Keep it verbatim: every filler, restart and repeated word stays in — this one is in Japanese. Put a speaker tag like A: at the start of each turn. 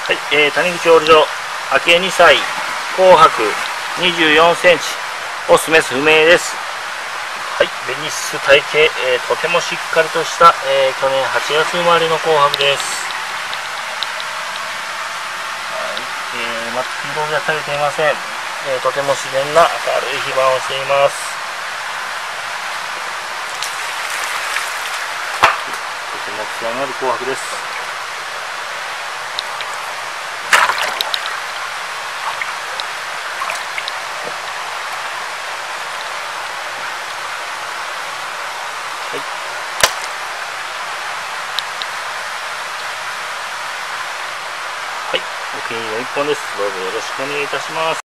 A: はい、えー、谷口オールジョ、明恵にさい、紅白にじゅうよんセンチ、オスメス不明です。はい、ベニス体型、えー、とてもしっかりとした、えー、去年はちがつ生まれの紅白です。はい、えー、全く色がされていません。えー、とても自然な明るい非番をしています。とても艶のある紅白です。はい、はい、お気に入りのいっぽんです。どうぞよろしくお願いいたします。